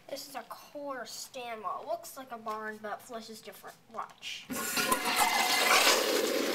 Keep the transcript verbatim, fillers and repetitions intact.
This is a Kohler Stanwell. Looks like a barn, but flushes different. Watch.